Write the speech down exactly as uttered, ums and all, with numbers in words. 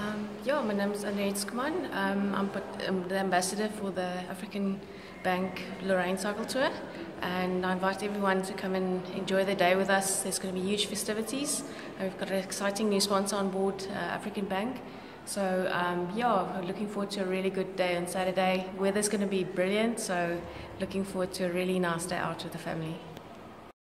Um, yeah, my name is Anne Skuman. Um, I'm, I'm the ambassador for the African Bank Lorraine Cycle Tour, and I invite everyone to come and enjoy the day with us. There's going to be huge festivities. We've got an exciting new sponsor on board, uh, African Bank. So um, yeah, we're looking forward to a really good day on Saturday. Weather's going to be brilliant, so looking forward to a really nice day out with the family.